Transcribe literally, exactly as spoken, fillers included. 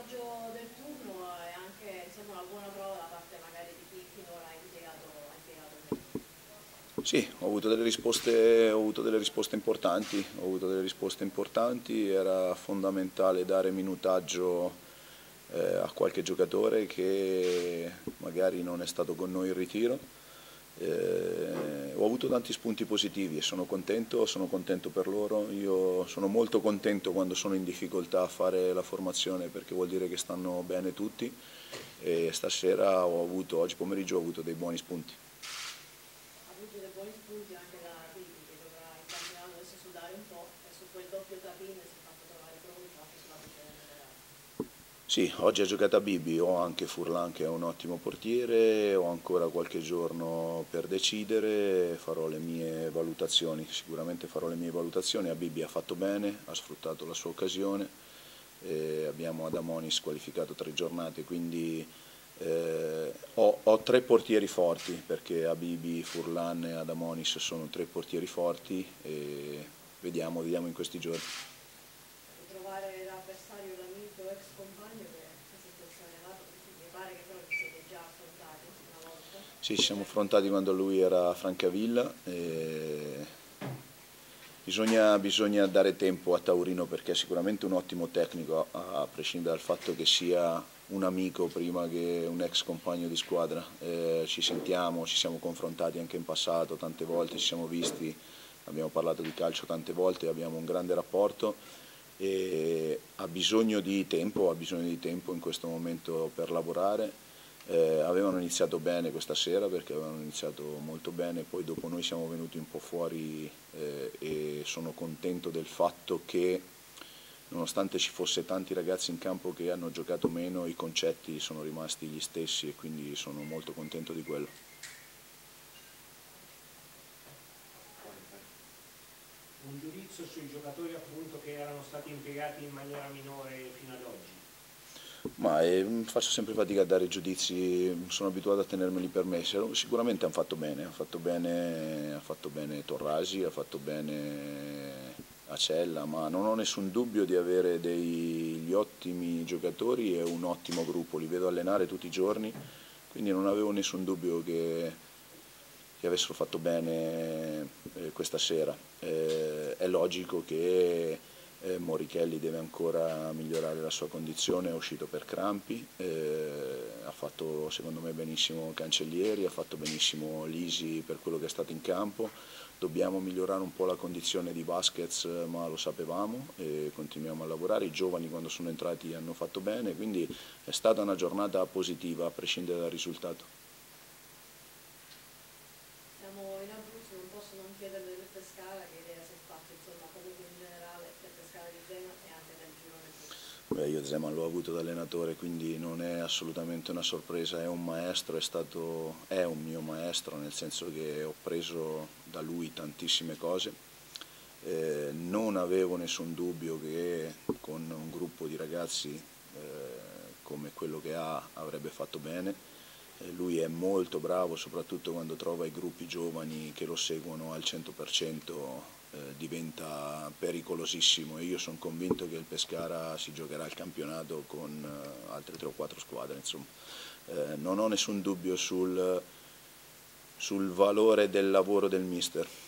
coraggio del turno e anche insomma, una buona prova da parte magari di chi finora ha impiegato, ha impiegato meglio. Sì, ho avuto delle risposte, ho avuto delle risposte importanti, ho avuto delle risposte importanti, era fondamentale dare minutaggio eh, a qualche giocatore che magari non è stato con noi in ritiro. Eh, ho avuto tanti spunti positivi e sono contento, sono contento per loro. Io sono molto contento quando sono in difficoltà a fare la formazione perché vuol dire che stanno bene tutti e stasera ho avuto, oggi pomeriggio ho avuto dei buoni spunti. Ha avuto dei buoni spunti anche da Bibi che dovrà in campionato adesso sudare un po' e su quel doppio tap-in si è fatto trovare pronto anche sulla posizione generale. Sì, oggi ha giocato a Bibi, ho anche Furlan che è un ottimo portiere, ho ancora qualche giorno per decidere, farò le mie valutazioni, sicuramente farò le mie valutazioni, a Bibi ha fatto bene, ha sfruttato la sua occasione, e abbiamo Adamonis qualificato tre giornate, quindi eh, ho, ho tre portieri forti, perché Habibi, Furlan e Adamonis sono tre portieri forti e vediamo, vediamo in questi giorni. Ritrovare l'avversario, l'amico, ex compagno che questa situazione è nata, mi pare che però vi siete già affrontati una volta. Sì, ci siamo affrontati quando lui era a Francavilla. E bisogna, bisogna dare tempo a Taurino perché è sicuramente un ottimo tecnico, a, a prescindere dal fatto che sia un amico prima che un ex compagno di squadra. Eh, ci sentiamo, ci siamo confrontati anche in passato tante volte, ci siamo visti, abbiamo parlato di calcio tante volte, abbiamo un grande rapporto e ha bisogno di tempo, ha bisogno di tempo in questo momento per lavorare. Eh, avevano iniziato bene questa sera perché avevano iniziato molto bene, poi dopo noi siamo venuti un po' fuori eh, e sono contento del fatto che nonostante ci fosse tanti ragazzi in campo che hanno giocato meno, i concetti sono rimasti gli stessi e quindi sono molto contento di quello. Un giudizio sui giocatori appunto che erano stati impiegati in maniera minore fino ad oggi? Ma eh, faccio sempre fatica a dare giudizi, sono abituato a tenermeli per me. Sicuramente hanno fatto bene, ha fatto bene, ha fatto bene Torrasi, ha fatto bene Acella, ma non ho nessun dubbio di avere degli ottimi giocatori e un ottimo gruppo, li vedo allenare tutti i giorni, quindi non avevo nessun dubbio che, che avessero fatto bene eh, questa sera. Eh, è logico che eh, Morichelli deve ancora migliorare la sua condizione, è uscito per crampi, eh, ha fatto secondo me benissimo Cancellieri, ha fatto benissimo Lisi per quello che è stato in campo. Dobbiamo migliorare un po' la condizione di Vasquez, ma lo sapevamo e continuiamo a lavorare. I giovani quando sono entrati hanno fatto bene, quindi è stata una giornata positiva a prescindere dal risultato. Siamo in Abruzzo, non posso non chiederle del Pescara che idea si è fatto, insomma, comunque in generale del Pescara di Zeman e anche del girone blu. Beh, io Zeman l'ho avuto da allenatore, quindi non è assolutamente una sorpresa, è un maestro, è stato, è un mio maestro, nel senso che ho preso da lui tantissime cose. Eh, non avevo nessun dubbio che con un gruppo di ragazzi eh, come quello che ha avrebbe fatto bene. Eh, lui è molto bravo, soprattutto quando trova i gruppi giovani che lo seguono al cento per cento. Eh, diventa pericolosissimo e io sono convinto che il Pescara si giocherà il campionato con eh, altre tre o quattro squadre. Insomma. Eh, non ho nessun dubbio sul, sul valore del lavoro del mister.